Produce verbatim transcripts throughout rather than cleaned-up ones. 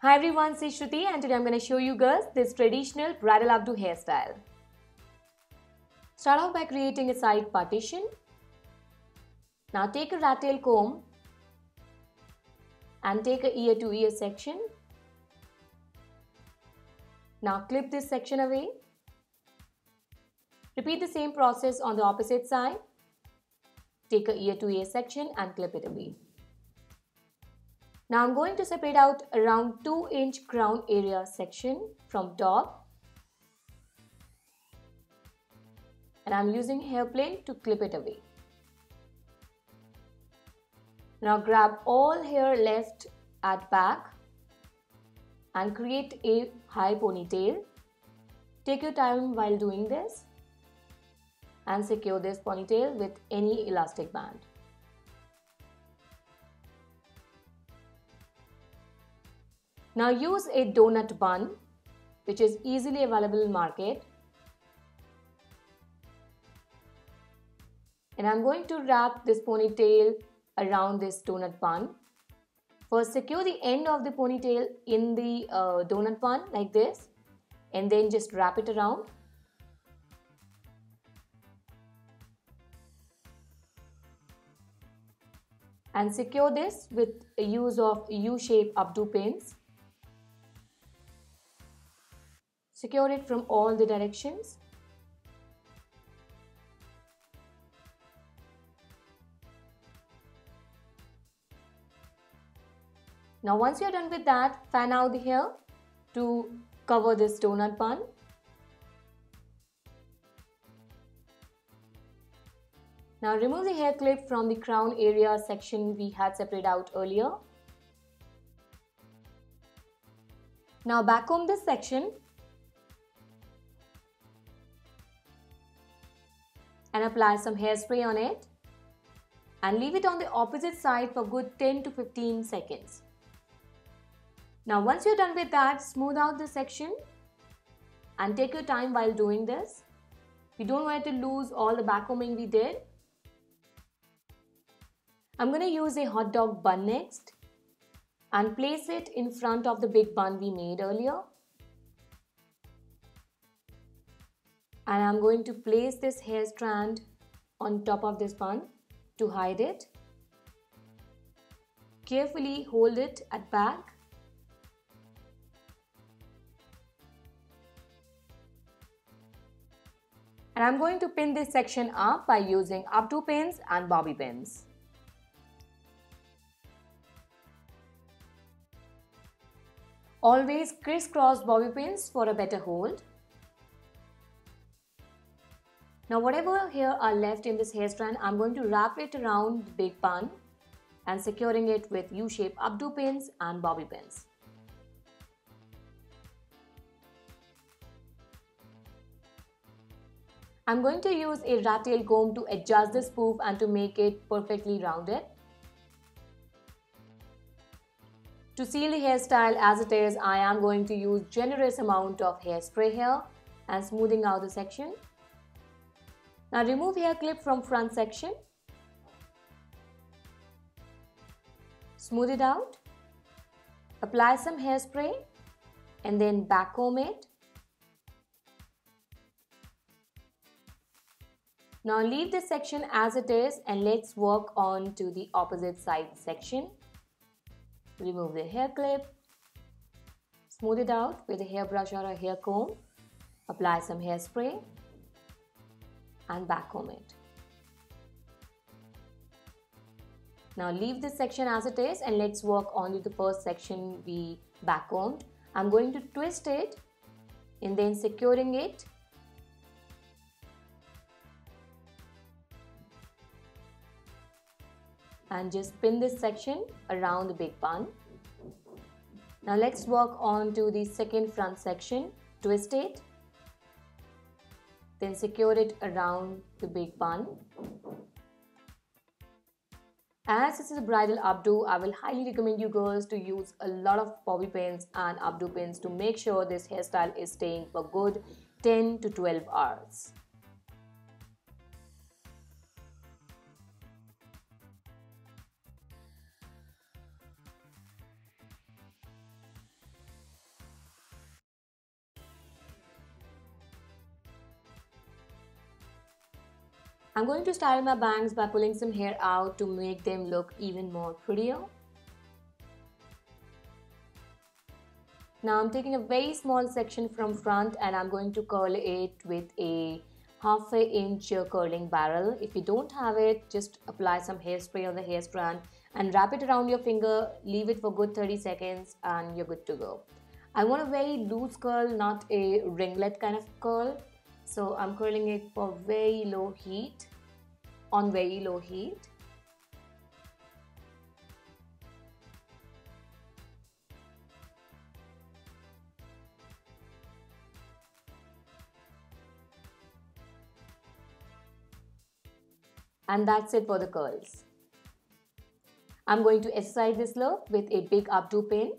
Hi everyone, this is Shruti and today I'm going to show you girls this traditional bridal updo hairstyle. Start off by creating a side partition. Now take a rat tail comb and take a ear to ear section. Now clip this section away. Repeat the same process on the opposite side. Take a ear to ear section and clip it away. Now I'm going to separate out around two inch crown area section from top. And I'm using hairpin to clip it away. Now grab all hair left at back and create a high ponytail. Take your time while doing this and secure this ponytail with any elastic band. Now use a donut bun which is easily available in market. And I'm going to wrap this ponytail around this donut bun. First secure the end of the ponytail in the uh, donut bun like this and then just wrap it around. And secure this with a use of U-shaped updo pins. Secure it from all the directions. Now once you're done with that, fan out the hair to cover this donut bun. Now remove the hair clip from the crown area section we had separated out earlier. Now backcomb this section and apply some hairspray on it and leave it on the opposite side for good ten to fifteen seconds. Now once you're done with that, smooth out this section and take your time while doing this. You don't want to lose all the backcombing we did. I'm going to use a hot dog bun next and place it in front of the big bun we made earlier. And I'm going to place this hair strand on top of this bun to hide it. Carefully hold it at back. And I'm going to pin this section up by using updo pins and bobby pins. Always crisscross bobby pins for a better hold. Now whatever hair are left in this hair strand, I'm going to wrap it around the big bun and securing it with U-shaped updo pins and bobby pins. I'm going to use a rat tail comb to adjust the spoof and to make it perfectly rounded. To seal the hairstyle as it is, I am going to use generous amount of hairspray here and smoothing out the section. Now remove hair clip from front section. Smooth it out. Apply some hairspray and then backcomb it. Now leave this section as it is and let's work on to the opposite side section. Remove the hair clip. Smooth it out with a hairbrush or a hair comb. Apply some hairspray and backcomb it. Now leave this section as it is and let's work on to the first section we backcombed. I'm going to twist it and then securing it. And just pin this section around the big bun. Now let's work on to the second front section. Twist it. Then secure it around the big bun. As this is a bridal updo, I will highly recommend you girls to use a lot of bobby pins and updo pins to make sure this hairstyle is staying for good ten to twelve hours. I'm going to style my bangs by pulling some hair out to make them look even more prettier. Now I'm taking a very small section from front and I'm going to curl it with a half a inch curling barrel. If you don't have it, just apply some hairspray on the hair strand and wrap it around your finger, leave it for good thirty seconds and you're good to go. I want a very loose curl, not a ringlet kind of curl. So I'm curling it for very low heat, on very low heat. And that's it for the curls. I'm going to exercise this look with a big updo pin.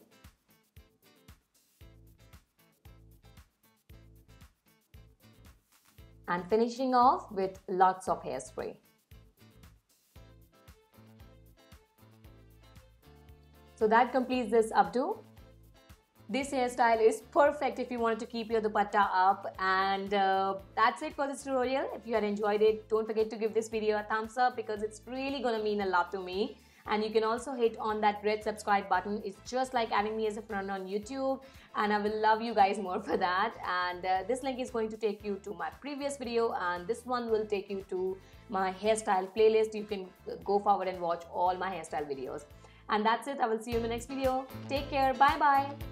And finishing off with lots of hairspray. So that completes this updo. This hairstyle is perfect if you wanted to keep your dupatta up, and uh, that's it for this tutorial. If you had enjoyed it, don't forget to give this video a thumbs up because it's really gonna mean a lot to me. And you can also hit on that red subscribe button. It's just like having me as a friend on YouTube, and I will love you guys more for that. And uh, this link is going to take you to my previous video, and this one will take you to my hairstyle playlist. You can go forward and watch all my hairstyle videos. And that's it. I will see you in the next video. Take care. Bye bye.